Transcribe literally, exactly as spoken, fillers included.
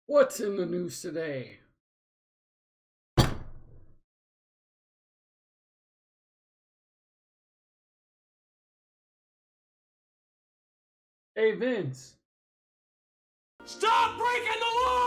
What's in the news today? Hey, Vince. Stop breaking the law!